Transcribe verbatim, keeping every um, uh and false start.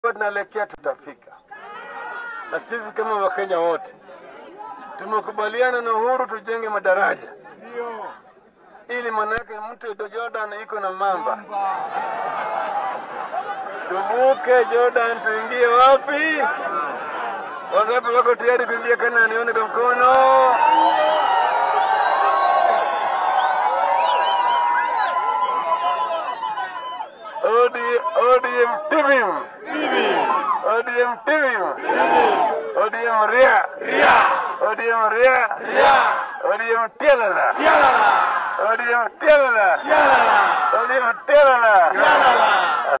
tunaelekea tutafika. Na sisi kama Wakenya wote tumekubaliana na Uhuru tujenge madaraja. Ndio. Ili manake mtu Jordan iko na mamba. Tuvuke Jordan tuingie wapi? Wangapi wako tayari kuingia kana nione kwa mkono? O D M T V. O D M T V. O D M Ria. Ria. O D M Ria. Ria. O D M Tialala. Tialala. O D M Tialala. Tialala. O D M Tialala. Tialala.